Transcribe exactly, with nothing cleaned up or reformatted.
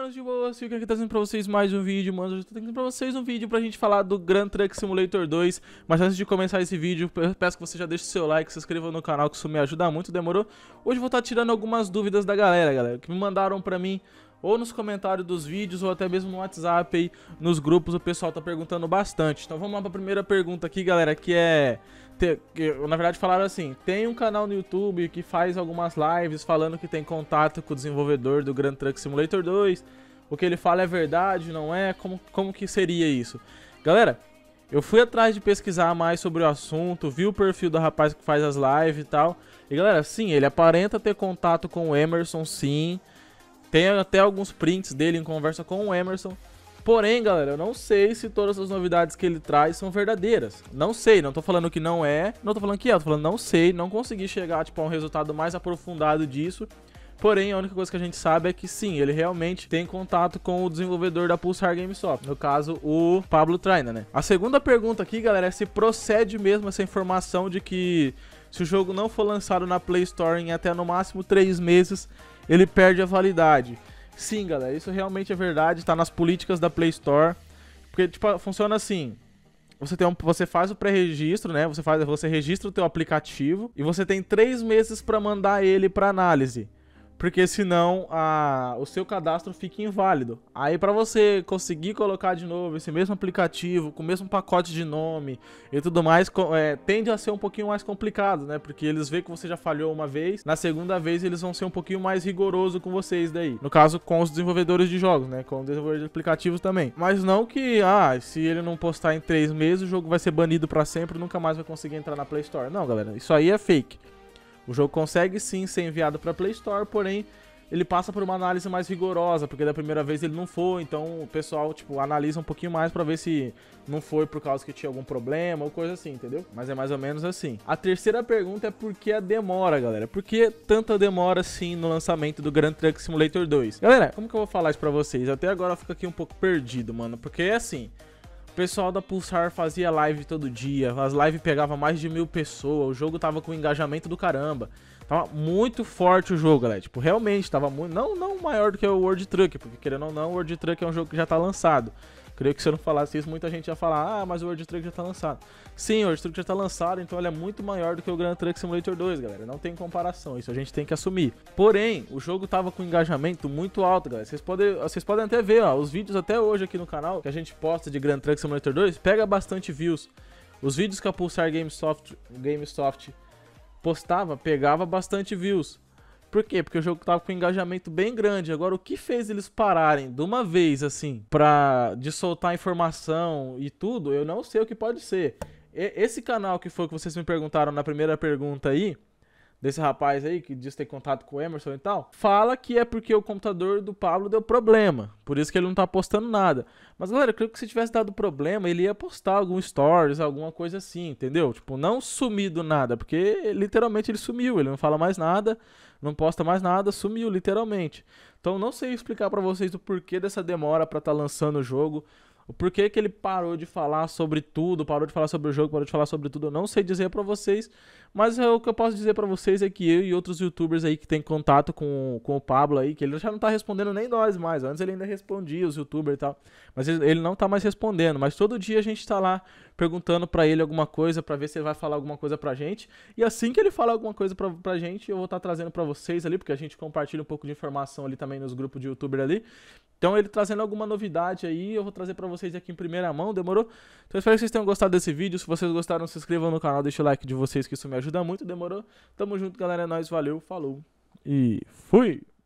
manos de boa, Silk aqui trazendo pra vocês mais um vídeo, mano. Eu tô trazendo pra vocês um vídeo pra gente falar do Grand Truck Simulator dois. Mas antes de começar esse vídeo, eu peço que você já deixe o seu like, se inscreva no canal, que isso me ajuda muito, demorou? Hoje eu vou estar tirando algumas dúvidas da galera, galera, que me mandaram pra mim, ou nos comentários dos vídeos, ou até mesmo no WhatsApp aí, nos grupos, o pessoal tá perguntando bastante. Então vamos lá pra primeira pergunta aqui, galera, que é... Te, que, na verdade falaram assim, tem um canal no YouTube que faz algumas lives falando que tem contato com o desenvolvedor do Grand Truck Simulator dois. O que ele fala é verdade, não é? Como, como que seria isso? Galera, eu fui atrás de pesquisar mais sobre o assunto, vi o perfil do rapaz que faz as lives e tal. E galera, sim, ele aparenta ter contato com o Emerson, sim. Tem até alguns prints dele em conversa com o Emerson. Porém, galera, eu não sei se todas as novidades que ele traz são verdadeiras. Não sei, não tô falando que não é, não tô falando que é, tô falando não sei, não consegui chegar tipo, a um resultado mais aprofundado disso. Porém, a única coisa que a gente sabe é que sim, ele realmente tem contato com o desenvolvedor da Pulsar Gamesoft, no caso, o Pablo Traina, né? A segunda pergunta aqui, galera, é se procede mesmo essa informação de que se o jogo não for lançado na Play Store em até no máximo três meses, ele perde a validade. Sim, galera, isso realmente é verdade, tá nas políticas da Play Store, porque tipo, funciona assim, você, tem um, você faz o pré-registro, né, você, faz, você registra o teu aplicativo e você tem três meses para mandar ele para análise, porque senão a, o seu cadastro fica inválido. Aí para você conseguir colocar de novo esse mesmo aplicativo, com o mesmo pacote de nome e tudo mais, é, tende a ser um pouquinho mais complicado, né? Porque eles veem que você já falhou uma vez, na segunda vez eles vão ser um pouquinho mais rigorosos com vocês daí. No caso, com os desenvolvedores de jogos, né? Com os desenvolvedores de aplicativos também. Mas não que, ah, se ele não postar em três meses, o jogo vai ser banido para sempre e nunca mais vai conseguir entrar na Play Store. Não, galera, isso aí é fake. O jogo consegue sim ser enviado para a Play Store, porém ele passa por uma análise mais rigorosa, porque da primeira vez ele não foi, então o pessoal tipo analisa um pouquinho mais para ver se não foi por causa que tinha algum problema ou coisa assim, entendeu? Mas é mais ou menos assim. A terceira pergunta é por que a demora, galera? Por que tanta demora assim no lançamento do Grand Truck Simulator dois? Galera, como que eu vou falar isso para vocês? Até agora eu fico aqui um pouco perdido, mano, porque é assim... O pessoal da Pulsar fazia live todo dia, as lives pegavam mais de mil pessoas, o jogo tava com engajamento do caramba. Tava muito forte o jogo, galera, tipo, realmente tava muito, não, não maior do que o World Truck, porque querendo ou não, o World Truck é um jogo que já tá lançado. Creio que se eu não falasse isso, muita gente ia falar, ah, mas o World Truck já tá lançado. Sim, o World Truck já tá lançado, então ele é muito maior do que o Grand Truck Simulator dois, galera. Não tem comparação, isso a gente tem que assumir. Porém, o jogo tava com engajamento muito alto, galera. Vocês podem, vocês podem até ver, ó, os vídeos até hoje aqui no canal, que a gente posta de Grand Truck Simulator dois, pega bastante views. Os vídeos que a Pulsar Gamesoft, Gamesoft postava, pegava bastante views. Por quê? Porque o jogo tava com um engajamento bem grande. Agora, o que fez eles pararem de uma vez, assim, pra de soltar informação e tudo, eu não sei o que pode ser. E, esse canal que foi que vocês me perguntaram na primeira pergunta aí, desse rapaz aí, que diz ter contato com o Emerson e tal, fala que é porque o computador do Pablo deu problema, por isso que ele não tá postando nada. Mas, galera, eu creio que se tivesse dado problema, ele ia postar algum stories, alguma coisa assim, entendeu? Tipo, não sumir do nada, porque literalmente ele sumiu, ele não fala mais nada, não posta mais nada, sumiu, literalmente. Então, não sei explicar pra vocês o porquê dessa demora pra tá lançando o jogo, o porquê que ele parou de falar sobre tudo, parou de falar sobre o jogo, parou de falar sobre tudo, eu não sei dizer pra vocês, mas é, o que eu posso dizer pra vocês é que eu e outros youtubers aí que tem contato com, com o Pablo aí, que ele já não tá respondendo nem nós mais, antes ele ainda respondia os youtubers e tal, mas ele, ele não tá mais respondendo, mas todo dia a gente tá lá perguntando pra ele alguma coisa, pra ver se ele vai falar alguma coisa pra gente, e assim que ele falar alguma coisa pra, pra gente, eu vou estar tá trazendo pra vocês ali, porque a gente compartilha um pouco de informação ali também nos grupos de youtuber ali, então ele trazendo alguma novidade aí, eu vou trazer pra vocês aqui em primeira mão, demorou? Então eu espero que vocês tenham gostado desse vídeo, se vocês gostaram, se inscrevam no canal, deixa o like de vocês que isso me ajuda muito, demorou? Tamo junto, galera, é nóis, valeu, falou e fui!